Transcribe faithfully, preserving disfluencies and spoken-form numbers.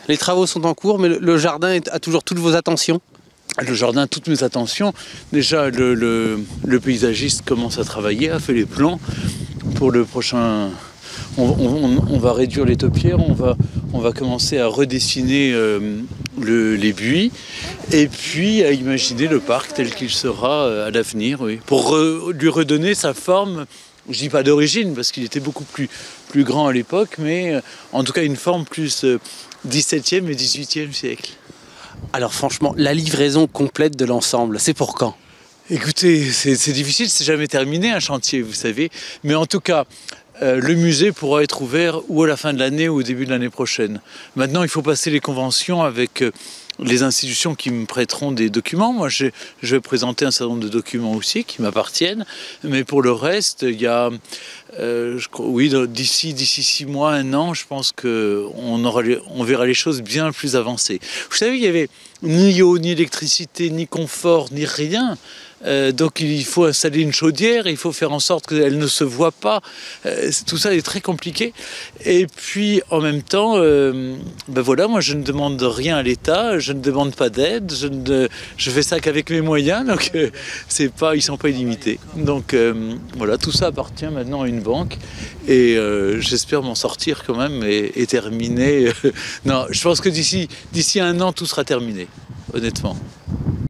Les travaux sont en cours, mais le, le jardin est, a toujours toutes vos attentions? Le jardin a toutes mes attentions. Déjà, le, le, le paysagiste commence à travailler, a fait les plans pour le prochain... On, on, on va réduire les taupières, on va, on va commencer à redessiner euh, le, les buis et puis à imaginer le parc tel qu'il sera à l'avenir, oui. Pour re, lui redonner sa forme, je dis pas d'origine parce qu'il était beaucoup plus, plus grand à l'époque, mais euh, en tout cas une forme plus euh, dix-septième et dix-huitième siècle. Alors franchement, la livraison complète de l'ensemble, c'est pour quand? Écoutez, c'est difficile, c'est jamais terminé un chantier, vous savez, mais en tout cas, Euh, le musée pourra être ouvert ou à la fin de l'année ou au début de l'année prochaine. Maintenant, il faut passer les conventions avec euh, les institutions qui me prêteront des documents. Moi, je vais présenter un certain nombre de documents aussi qui m'appartiennent. Mais pour le reste, il y a, euh, je crois, oui, d'ici d'ici six mois, un an, je pense qu'on aura, on verra les choses bien plus avancées. Vous savez, il n'y avait ni eau, ni électricité, ni confort, ni rien. Euh, donc il faut installer une chaudière, il faut faire en sorte qu'elle ne se voit pas. Euh, tout ça est très compliqué. Et puis en même temps, euh, ben voilà, moi je ne demande rien à l'État, je ne demande pas d'aide, je, ne, je fais ça qu'avec mes moyens, donc euh, c'est pas, ils ne sont pas illimités. Donc euh, voilà, tout ça appartient maintenant à une banque et euh, j'espère m'en sortir quand même et, et terminer. Non, je pense que d'ici d'ici un an, tout sera terminé, honnêtement.